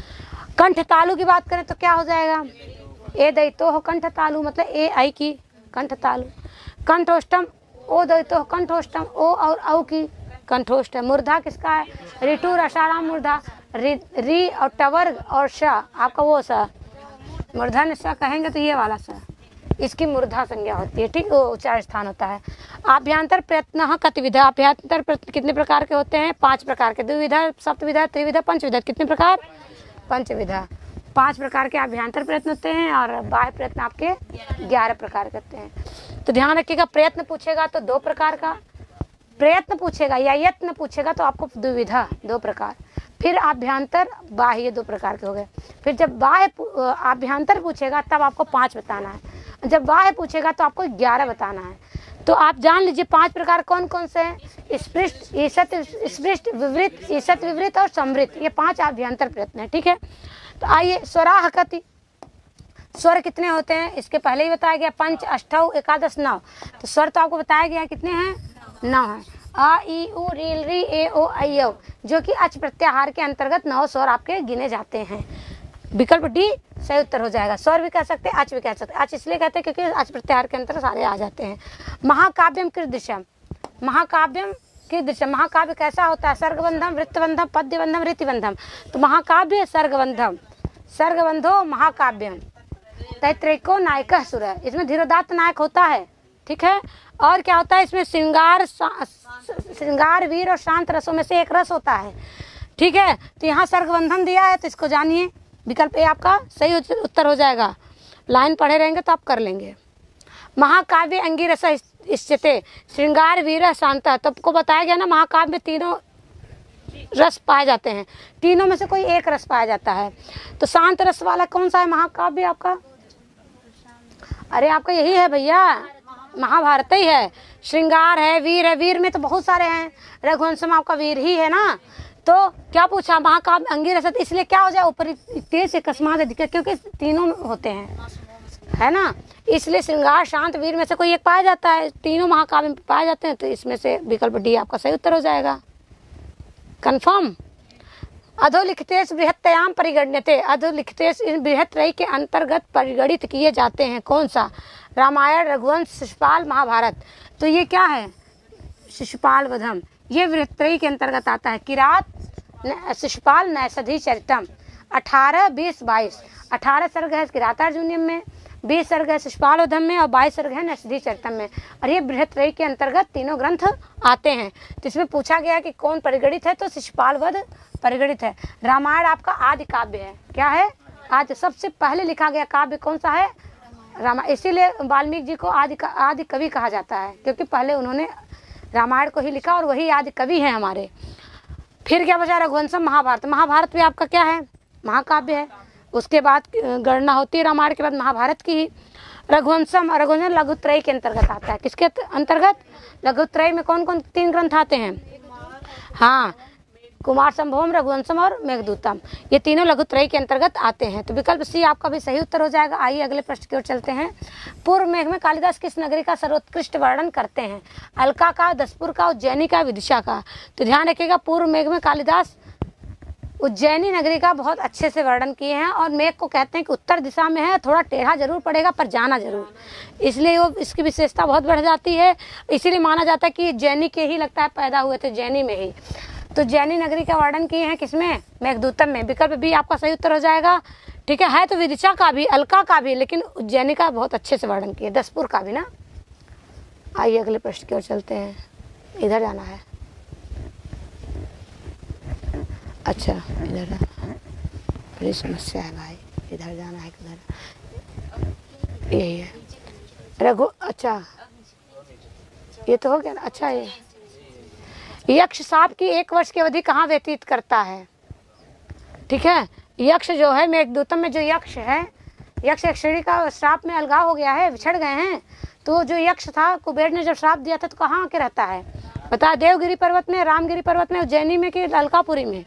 कंठ तालु की बात करें तो क्या हो जाएगा, ए दैतो हो कंठ तालु, मतलब ए आई की कंठ तालु। कंठोष्टम ओ दैतो हो कंठोष्टम, ओ और औ की कंठोष्ट। मूर्धा किसका है, ऋतु रसाराम मूर्धा, री और टवर्ग और श आपका वो सा, मूर्धन सा कहेंगे तो ये वाला सा, इसकी मूर्धा संज्ञा होती है, ठीक, वो उच्चारण स्थान होता है। आभ्यंतर प्रयत्न कतिविधा, आभ्यंतर प्रयत्न कितने प्रकार के होते हैं, 5 प्रकार के, द्विविधा सप्तविधा त्रिविधा पंचविधा, कितने प्रकार, पंचविधा, 5 प्रकार के आभ्यंतर प्रयत्न होते हैं, और बाह्य प्रयत्न आपके 11 प्रकार के होते हैं। तो ध्यान रखिएगा, प्रयत्न पूछेगा तो 2 प्रकार का प्रयत्न पूछेगा, या यत्न पूछेगा तो आपको द्विविधा 2 प्रकार, फिर आभ्यंतर बाह्य 2 प्रकार के हो गए, फिर जब बाह्य आभ्यंतर पूछेगा तब आपको 5 बताना है, जब बाह्य पूछेगा तो आपको 11 बताना है। तो आप जान लीजिए 5 प्रकार कौन कौन से हैं, स्पृष्ट, ईषत, स्पृष्ट, विवृत, ईषत विवृत और समृत, ये 5 आभ्यंतर प्रयत्न है, ठीक है। तो आइए स्वराह कति, स्वर कितने होते हैं इसके पहले ही बताया गया, 5 अष्टौ एकादश 9, तो स्वर तो आपको बताया गया कितने हैं, 9 हैं। आ ई उ रील री ए ओ आई औ, जो कि अच प्रत्याहार के अंतर्गत 9 स्वर आपके गिने जाते हैं, विकल्प डी सही उत्तर हो जाएगा। स्वर भी कह सकते हैं, अच भी कह सकते हैं, अच इसलिए कहते हैं क्योंकि अच प्रत्याहार के अंतर्गत सारे आ जाते हैं। महाकाव्यम कीदृशम, महाकाव्यम कीदृशम, महाकाव्य कैसा होता है, सर्गबंधम, वृत्तबंधम, पद्यबंधम, रीतिबंधम, तो महाकाव्य सर्गबंधम, सर्गबंधो महाकाव्यम। तैत्रेको नायकः सुर, इसमें धीरोदात्त नायक होता है, ठीक है, और क्या होता है इसमें श्रृंगार वीर और शांत रसों में से एक रस होता है, ठीक है। तो यहाँ सर्गबंधन दिया है तो इसको जानिए, विकल्प ए आपका सही उत्तर हो जाएगा, लाइन पढ़े रहेंगे तो आप कर लेंगे। महाकाव्य अंगिरस इष्यते, श्रृंगार वीर शांत, तो आपको बताया गया ना महाकाव्य में 3 रस पाए जाते हैं, तीनों में से कोई एक रस पाया जाता है, तो शांत रस वाला कौन सा है महाकाव्य आपका, अरे आपका यही है भैया, महाभारत ही है। श्रृंगार है, वीर है, वीर में तो बहुत सारे हैं, रघुवंश में आपका वीर ही है ना, तो क्या पूछा, महाकाव्य अंगिरसत, इसलिए क्या हो जाए ऊपर तेज अकस्मात दिक्कत, क्योंकि तीनों होते हैं, है ना, इसलिए श्रृंगार शांत वीर में से कोई एक पाया जाता है, तीनों महाकाव्य में पाए जाते हैं, तो इसमें से विकल्प डी आपका सही उत्तर हो जाएगा। कंफर्म। अधोलिखितेश बृहत्तयाम परिगण्यते, अधोलिखितेश इन बृहत्त्रयी के अंतर्गत परिगणित किए जाते हैं, कौन सा, रामायण, रघुवंश, शिशुपाल, महाभारत। तो ये क्या है, शिशुपाल वधम, ये बृहत्त्रयी के अंतर्गत आता है। किरात, शिशुपाल, नैषधि चरितम, 18, 20, 22, 18 सर्ग है किरातार्जुनीयम में, 20 सर्ग है शिशुपाल वधम में और 22 सर्ग है नैषधि चरितम में, और ये बृहत्त्रयी के अंतर्गत तीनों ग्रंथ आते हैं। तो इसमें पूछा गया कि कौन परिगणित है, तो शिशुपाल वध परिगणित है। रामायण आपका आदि काव्य है, क्या है, आज सबसे पहले लिखा गया काव्य कौन सा है, रामायण, इसीलिए वाल्मीकि जी को आदि कवि कहा जाता है, क्योंकि पहले उन्होंने रामायण को ही लिखा और वही आदि कवि हैं हमारे। फिर क्या बचा, रघुवंशम, महाभारत, महाभारत भी आपका क्या है, महाकाव्य है, उसके बाद गणना होती है रामायण के बाद महाभारत की ही। रघुवंशम लघुत्रयी के अंतर्गत आता है, किसके अंतर्गत, लघुत्रयी में कौन कौन 3 ग्रंथ आते हैं, हाँ, कुमार संभवम, रघुवंशम और मेघदूतम, ये तीनों लघुत्रयी के अंतर्गत आते हैं। तो विकल्प सी आपका भी सही उत्तर हो जाएगा। आइए अगले प्रश्न की ओर चलते हैं। पूर्व मेघ में कालिदास किस नगरी का सर्वोत्कृष्ट वर्णन करते हैं, अलका का, दसपुर का, उज्जैनी का, विदिशा का। तो ध्यान रखिएगा, पूर्व मेघ में कालिदास उज्जैनी नगरी का बहुत अच्छे से वर्णन किए हैं, और मेघ को कहते हैं कि उत्तर दिशा में है, थोड़ा टेढ़ा जरूर पड़ेगा पर जाना जरूर, इसलिए वो इसकी विशेषता बहुत बढ़ जाती है, इसीलिए माना जाता है कि उज्जैनी के ही लगता है पैदा हुए थे, उज्जैनी में ही। तो उज्जैनी नगरी का वर्णन किए हैं किसमें, मेघदूतम में, विकल्प भी आपका सही उत्तर हो जाएगा। ठीक है तो विदिशा का भी, अलका का भी, लेकिन उज्जैनी का बहुत अच्छे से वर्णन किए, दसपुर का भी ना। आइए अगले प्रश्न की ओर चलते हैं, इधर जाना है, अच्छा इधर बड़ी समस्या है भाई, इधर जाना है, किधर, यही है रघु, अच्छा ये तो हो गया ना। अच्छा ये यक्ष सांप की 1 वर्ष की अवधि कहाँ व्यतीत करता है, ठीक है, यक्ष जो है मेघदूतम में जो यक्ष है, यक्ष यक्षिणी का श्राप में अलगाव हो गया है, बिछड़ गए हैं, तो जो यक्ष था कुबेर ने जब श्राप दिया था तो कहाँ आके रहता है, बता, देवगिरी पर्वत में, रामगिरी पर्वत में, उज्जैनी में कि अलकापुरी में,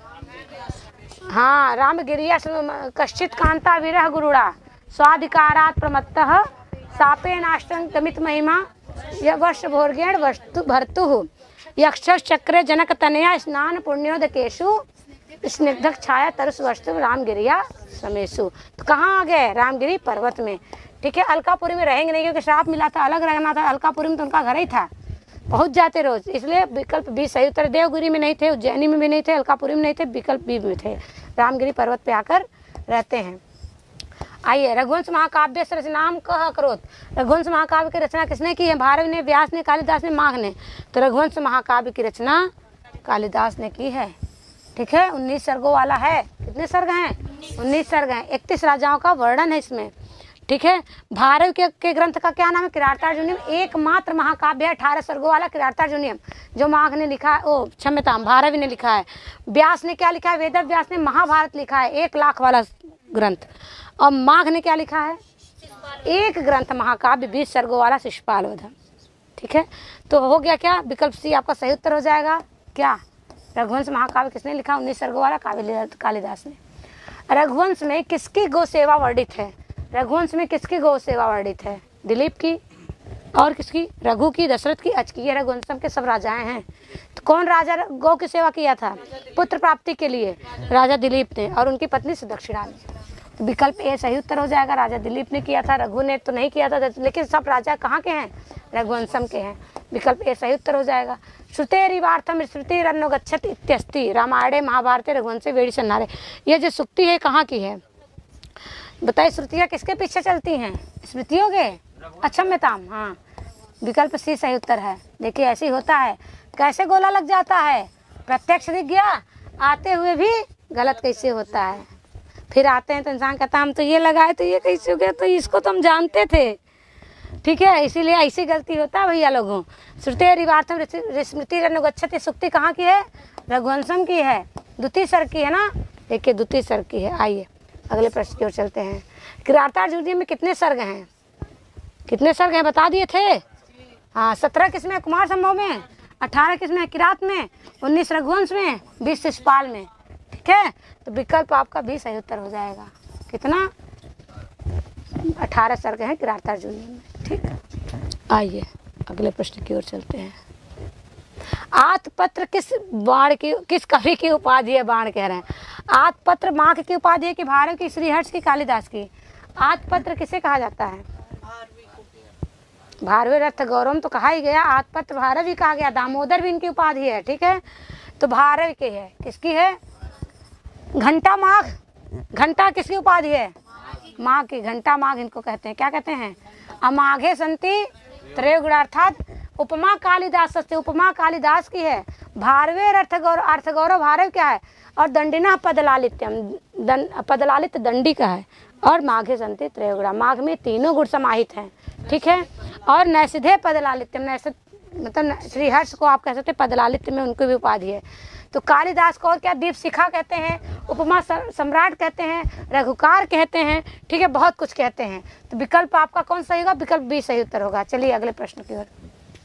हाँ, रामगिरिया कश्चित कांता विरह गुरुड़ा स्वाधिकारात प्रमत्तः सापे नाष्टं गमित महिमा वर्ष भोर्गेण वस्तु भर्तु यक्ष चक्रे जनक तनया स्नान पुण्योदकेशु स्निग्धक छाया तरस वस्तु रामगिरिया समेशु। तो कहाँ आ गए, रामगिरी पर्वत में, ठीक है। अलकापुरी में रहेंगे नहीं क्योंकि श्राप मिला था, अलग रहना था, अलकापुरी में तो उनका घर ही था, पहुंच जाते रोज, इसलिए विकल्प बी सही उत्तर। देवगिरी में नहीं थे, उज्जैनी में भी नहीं थे, अलकापुरी में नहीं थे, विकल्प बी में थे, रामगिरी पर्वत पे आकर रहते हैं। आइए रघुवंश महाकाव्य रचनाम कह करोत, रघुवंश महाकाव्य की रचना किसने की है, भारवी ने, व्यास ने, कालिदास ने, माघ ने। तो रघुवंश महाकाव्य की रचना कालिदास ने की है, ठीक है। 19 सर्गों वाला है, कितने सर्ग हैं, 19 सर्ग हैं, 31 राजाओं का वर्णन है इसमें, ठीक है। भारवी के ग्रंथ का क्या नाम है, किरातार्जुनीयम, एकमात्र महाकाव्य है 18 सर्गों वाला किरातार्जुनीयम, जो माघ ने लिखा है, ओ क्षम्यताम भारवी ने लिखा है। व्यास ने क्या लिखा है, वेद व्यास ने महाभारत लिखा है, 1 लाख वाला ग्रंथ। और माघ ने क्या लिखा है, एक ग्रंथ महाकाव्य 20 सर्गों वाला शिशुपाल वधम, ठीक है। तो हो गया क्या, विकल्प सी आपका सही उत्तर हो जाएगा। क्या रघुवंश महाकाव्य किसने लिखा, 19 सर्गों वाला कालिदास ने। रघुवंश में किसकी गौ सेवा वर्णित है, रघुवंश में किसकी गौ सेवा वर्णित है, दिलीप की और किसकी, रघु की, दशरथ की, अच की। ये रघुवंशम के सब राजाएं हैं। तो कौन राजा गौ की सेवा किया था, पुत्र प्राप्ति के लिए राजा दिलीप ने, और उनकी पत्नी सुदक्षिणा ने। तो विकल्प ए सही उत्तर हो जाएगा, राजा दिलीप ने किया था, रघु ने तो नहीं किया था, लेकिन सब राजा कहाँ के हैं, रघुवंशम के हैं, विकल्प ए सही उत्तर हो जाएगा। श्रुतेरिवार्थम स्मृतिरन्नोगच्छति इत्यस्ति रामायणे महाभारते रघुवंशे वेड़ी सन्नारे। ये जो सुक्ति है कहाँ की है बताइए, श्रुतियाँ किसके पीछे चलती हैं, स्मृतियों के, अक्षम्यताम, हाँ, विकल्प सी सही उत्तर है। देखिए ऐसे ही होता है, कैसे गोला लग जाता है, प्रत्यक्ष दिख गया, आते हुए भी गलत कैसे होता है, फिर आते हैं तो इंसान कहता हम तो ये लगाए तो ये कैसे हो गया, तो इसको तो हम जानते थे, ठीक है, इसीलिए ऐसी गलती होता है भैया लोगों। श्रुतेरिवार्थम स्मृतिरन्नोगच्छति, सुक्ति कहाँ की है, रघुवंशम की है, द्वितीय सर्ग की है ना, देखिए द्वितीय सर्ग की है। आइए अगले प्रश्न की ओर चलते हैं। किरातार्जुनीयम में कितने सर्ग हैं, कितने सर्ग हैं बता दिए थे, हाँ 17 किसमें, कुमार संभव में, 18 किस में? किरात में। 19 रघुवंश में। 20 शिशुपाल में। ठीक है, तो विकल्प आपका भी सही उत्तर हो जाएगा। कितना? 18 सर्ग हैं किरातार्जुनीय में। ठीक, आइए अगले प्रश्न की ओर चलते हैं। आतपत्र किस कवि की उपाधि है? बाण कह रहे हैं। आतपत्र माघ की उपाधि है कि भारव की, श्रीहर्ष की, कालिदास की? आतपत्र किसे कहा जाता है? भारवी रथ गौरव तो कहा ही गया, आतपत्र भारव ही कहा गया, दामोदर भी इनकी उपाधि है। ठीक है, तो भारव की है। किसकी है? घंटा माघ। घंटा किसकी उपाधि है? माघ की। घंटा माघ इनको कहते हैं। क्या कहते हैं? अमाघे संति त्रयोगुणार्थात उपमा कालिदास से। उपमा कालिदास की है। भारवे अर्थ गौरव भारव क्या है? और दंडिना पदलालित्यम पदलालित दंडी का है। और माघे संति त्रयोगुणा, माघ में तीनों गुण समाहित हैं। ठीक है, और नैसिधे पदलालित्यम, नैसिध मतलब श्रीहर्ष को आप कह सकते हैं पदलालित्य में उनको भी उपाधि है। तो कालिदास को और क्या? दीप शिखा कहते हैं, उपमा सम्राट कहते हैं, रघुकार कहते हैं। ठीक है, बहुत कुछ कहते हैं। तो विकल्प आपका कौन सही होगा? विकल्प बी सही उत्तर होगा। चलिए अगले प्रश्न की ओर।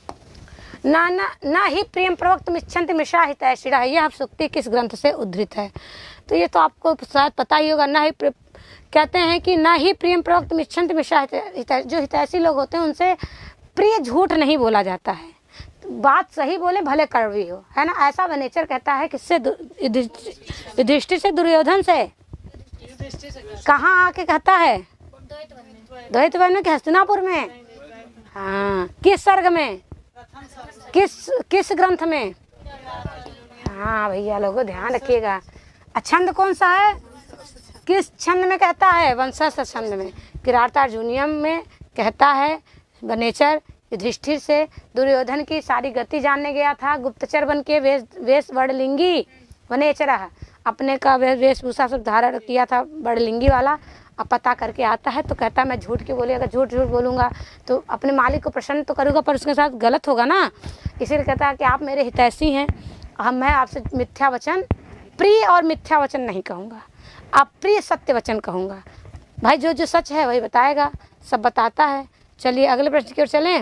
ना ही प्रियम प्रवक्त मिच्छन्ति मृषा हितैषिणः, यह सूक्ति किस ग्रंथ से उद्धृत है? तो ये तो आपको शायद पता ही होगा। ना ही कहते हैं कि ना ही प्रियम प्रवक्त मिच्छन्ति मृषा हितैषिणः, जो हितैषी लोग होते हैं उनसे प्रिय झूठ नहीं बोला जाता है। बात सही बोले भले कड़वी हो, है ना। ऐसा वनेचर कहता है किससे? युधिष्ठिर से, दुर्योधन से। कहाँ आके कहता है? द्वैत वन के हस्तिनापुर में। हाँ, किस सर्ग में? किस ग्रंथ में? हाँ भैया लोगों ध्यान रखिएगा। छंद कौन सा है? किस छंद में कहता है? वंशस्थ छंद में। किरातार्जुनीयम में कहता है वनेचर युधिष्ठिर से दुर्योधन की सारी गति जानने गया था। गुप्तचर बन के वेश बड़लिंगी वनेचर, अपने का वेशभूषा सब धारण किया था बड़लिंगी वाला। अब पता करके आता है तो कहता है मैं झूठ क्यों बोले, अगर झूठ बोलूँगा तो अपने मालिक को प्रसन्न तो करूँगा पर उसके साथ गलत होगा ना। इसीलिए कहता है कि आप मेरे हितैषी हैं, मैं आपसे मिथ्या वचन, प्रिय और मिथ्या वचन नहीं कहूँगा, अप्रिय सत्य वचन कहूँगा। भाई जो सच है वही बताएगा, सब बताता है। चलिए अगले प्रश्न की ओर चलें।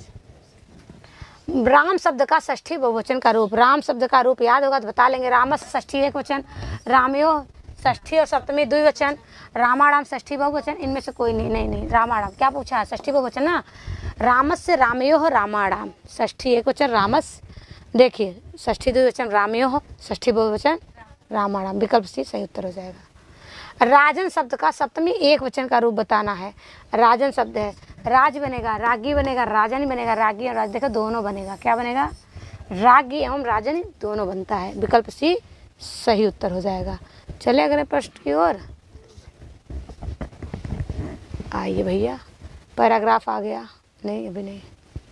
राम शब्द का षष्ठी बहुवचन का रूप। राम शब्द का रूप याद होगा तो बता लेंगे। रामस षष्ठी एक वचन, रामयो षष्ठी और सप्तमी द्विवचन, रामाणाम षष्ठी बहुवचन। इनमें से कोई नहीं। रामाणाम क्या पूछा है? षष्ठी बहुवचन ना। रामस से रामयो रामाणाम, षष्ठी एक वचन रामस। देखिए षष्ठी द्विवचन रामयो, षष्ठी बहुवचन रामाणाम। विकल्प सी सही उत्तर हो जाएगा। राजन शब्द का सप्तमी एक वचन का रूप बताना है। राजन शब्द है, राज बनेगा, रागी बनेगा, राजन बनेगा, रागी और राज देखो दोनों बनेगा। क्या बनेगा? रागी एवं राजन दोनों बनता है। विकल्प सी सही उत्तर हो जाएगा। चले अगले प्रश्न की ओर। आइए भैया, पैराग्राफ आ गया। नहीं अभी नहीं।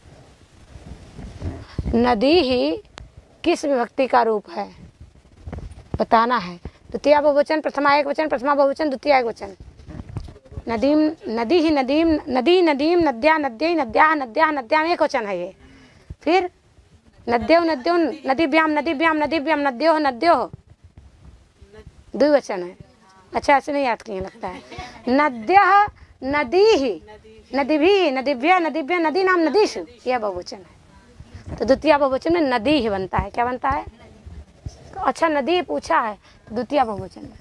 नदी ही किस विभक्ति का रूप है बताना है। द्वितीय बहुवचन, प्रथमा एक वचन, प्रथमा बहुवचन, द्वितीय एक वचन। नदीम, नदी ही नदीम, नदी नदीम, नद्या नद्यै, नद्याः नद्याः, नद्याम एक वचन है ये। फिर नद्यो नद्यो, नदीभ्याम नदीभ्याम, नदीभ्याम नद्यो नद्यो द्विवचन है। अच्छा ऐसे नहीं याद किए लगता है। नद्यः नदी ही, नदीभी नदीभ्य नदीभ्य, नदी नाम नदीषु, यह बहुवचन है। तो द्वितीय बहुवचन में नदी ही बनता है। क्या बनता है? अच्छा नदी पूछा है, द्वितीय बहुवचन में।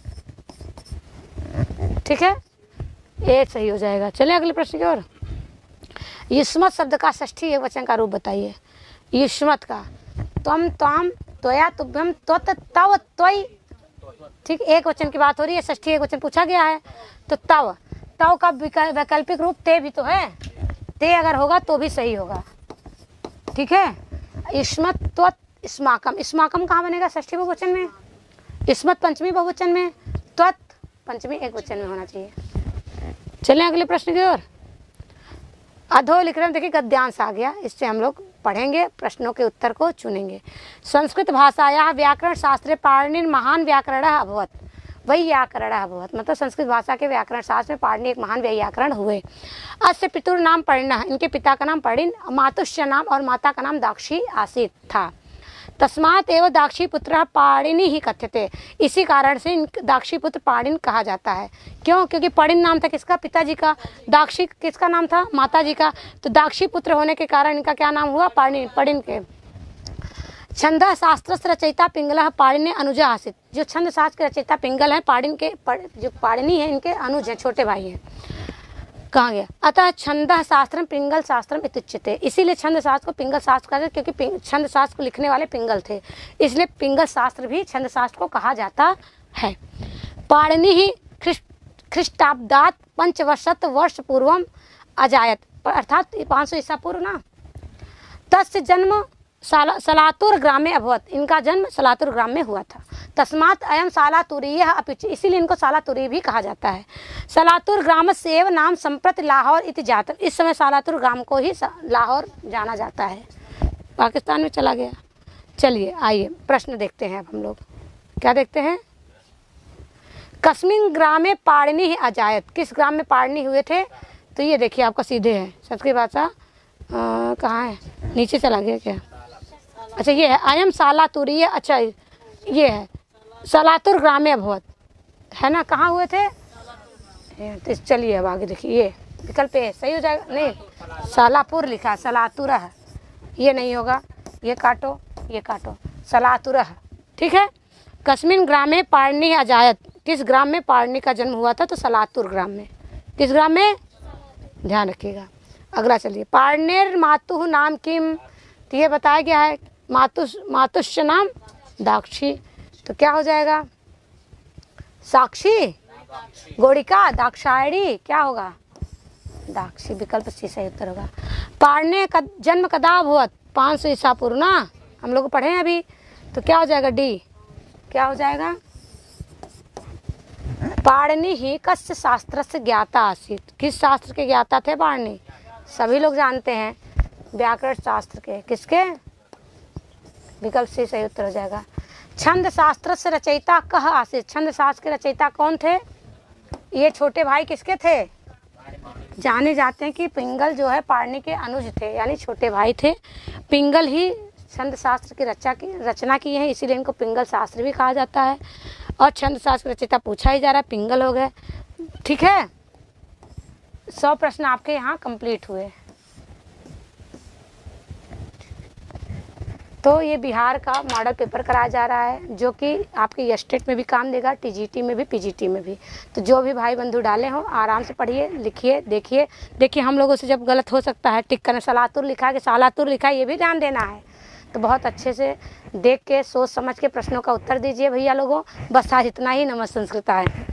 ठीक है, एक सही हो जाएगा। चले अगले प्रश्न की ओर। युष्मत शब्द का षष्ठी एक वचन का रूप बताइए। युष्मत का त्वम, त्वाम, त्वया, तुभ्यम, त्वत, तव, त्वयि। ठीक, एक वचन की बात हो रही है, षष्ठी एक वचन पूछा गया है। तो तव का वैकल्पिक रूप ते भी तो है। ते अगर होगा तो भी सही होगा। ठीक है, युष्मत, त्वत, स्माकम। स्माकम कहाँ बनेगा? षष्ठी बहुवचन में। युष्मत पंचमी बहुवचन में, त्वत पंचमी एक वचन में होना चाहिए। चलें अगले प्रश्न की ओर। अधो लिख रहे हैं, देखिए गद्यांश आ गया, इससे हम लोग पढ़ेंगे, प्रश्नों के उत्तर को चुनेंगे। संस्कृत भाषायाः व्याकरण शास्त्रे पाणिनि महान व्याकरणः अभवत्, वैयाकरणः अभवत्। मतलब संस्कृत भाषा के व्याकरण शास्त्र में पाणिनि एक महान व्याकरण हुए। अस्य पितुर नाम पर्णिनः, इनके पिता का नाम पर्णिन, मातुश्च नाम और माता का नाम दाक्षी आसीत था। तस्मात् एव दाक्षी पुत्र पाणिनि ही कथ्यते, इसी कारण से दाक्षी पुत्र पाणिन कहा जाता है। क्यों? क्योंकि पर्णिन नाम था किसका? पिताजी का। दाक्षी किसका नाम था? माताजी का। तो दाक्षी पुत्र होने के कारण इनका क्या नाम हुआ? पाणिन, पर्णिन के। छंद शास्त्र रचयिता पिंगला पाणिनि अनुज आसित। जो छंद शास्त्र के रचयिता पिंगल हैं, जो पाणिनि है इनके अनुज हैं, छोटे भाई हैं। कहाँ गया? अतः छंद शास्त्रम पिंगल शास्त्रम इत्युच्यते। इसीलिए छंद शास्त्र को पिंगल शास्त्र कहा जाता है, क्योंकि छंद शास्त्र को लिखने वाले पिंगल थे, इसलिए पिंगल शास्त्र भी छंद शास्त्र को कहा जाता है। पाणिनि ही ख्रीष्टाब्दात पंचवशत वर्ष पूर्वम अजायत, अर्थात 500 ईसा पूर्व ना। तस्य जन्म सलातुर ग्राम में अभवत। इनका जन्म सलातुर ग्राम में हुआ था। तस्मात् अयम सालातुरीय अपिच, इसीलिए इनको सालातुरी भी कहा जाता है। सलातुर ग्राम सेव नाम संप्रति लाहौर इति जात। इस समय सालातुर ग्राम को ही लाहौर जाना जाता है, पाकिस्तान में चला गया। चलिए आइए प्रश्न देखते हैं अब हम लोग। क्या देखते हैं? कस्मिन ग्रामे पाणिनि ही अजायत। किस ग्राम में पाणिनि हुए थे? तो ये देखिए आपका सीधे है, संस्कृत भाषा कहाँ है? नीचे चला गया क्या? अच्छा ये है अयम सालातुरीय। अच्छा ये है सलातुर ग्राम में अभवत, है ना? कहाँ हुए थे? तो चलिए अब आगे देखिए, ये विकल्प ए सही हो जाएगा। नहीं, सालापुर लिखा, सलातुर है, ये नहीं होगा, ये काटो, ये काटो, सलातुर। ठीक है। कस्मिन ग्राम में पाणिनि अजायत। किस ग्राम में पाणिनि का जन्म हुआ था? तो सलातुर ग्राम में। किस ग्राम में? ध्यान रखिएगा। अगला चलिए, पाणिनेर मातुः नाम किम। तो ये बताया गया है मातुश्च नाम दाक्षी। तो क्या हो जाएगा? साक्षी, गोड़िका, दाक्षायणी, क्या होगा? दाक्षी। विकल्प सी सही उत्तर होगा। पाणिनि का जन्म कदा हुआ? 500 ईसा पूर्व ना, हम लोग पढ़े हैं अभी। तो क्या हो जाएगा? डी। क्या हो जाएगा? पाणिनि ही कस्य शास्त्र से ज्ञाता आसीत। किस शास्त्र के ज्ञाता थे पाणिनि? सभी लोग जानते हैं, व्याकरण शास्त्र के। किसके? विकल्प से सही उत्तर हो जाएगा। छंद शास्त्र से रचयिता कह आसीत। छंद शास्त्र के रचयिता कौन थे? ये छोटे भाई किसके थे? जाने जाते हैं कि पिंगल जो है पाणिनि के अनुज थे, यानी छोटे भाई थे। पिंगल ही छंद शास्त्र की रचना की है, इसीलिए इनको पिंगल शास्त्र भी कहा जाता है। और छंद शास्त्र रचयिता पूछा ही जा रहा है, पिंगल हो गए। ठीक है, 100 प्रश्न आपके यहाँ कंप्लीट हुए। तो ये बिहार का मॉडल पेपर कराया जा रहा है, जो कि आपके स्टेट में भी काम देगा, टीजीटी में भी, पीजीटी में भी। तो जो भी भाई बंधु डाले हो आराम से पढ़िए, लिखिए, देखिए हम लोगों से जब गलत हो सकता है टिक करना। सलातुर लिखा है कि सालातुर लिखा है, ये भी ध्यान देना है। तो बहुत अच्छे से देख के सोच समझ के प्रश्नों का उत्तर दीजिए भैया लोगों। बस आज इतना ही। नमस्ते संस्कृताय।